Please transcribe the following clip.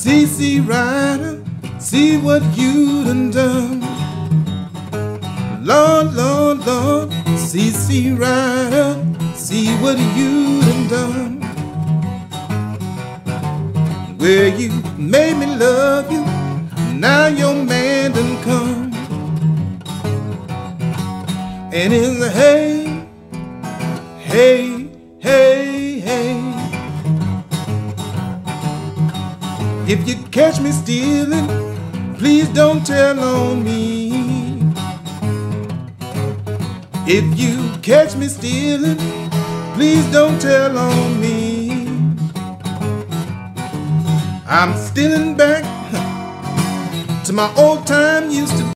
CC Rider, see what you done. Lord, Lord, Lord, CC Rider, see what you done. Where you made me love you, now your man done come. And it's a hey, hey, hey, hey. If you catch me stealing, please don't tell on me. If you catch me stealing, please don't tell on me. I'm stealing back to my old time used to